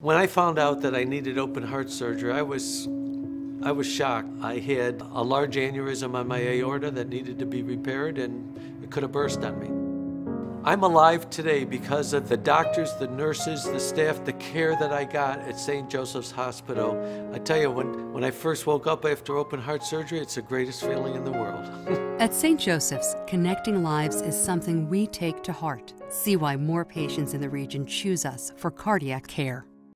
When I found out that I needed open heart surgery, I was shocked. I had a large aneurysm on my aorta that needed to be repaired, and it could have burst on me. I'm alive today because of the doctors, the nurses, the staff, the care that I got at St. Joseph's Hospital. I tell you, when I first woke up after open heart surgery, it's the greatest feeling in the world. At St. Joseph's, connecting lives is something we take to heart. See why more patients in the region choose us for cardiac care.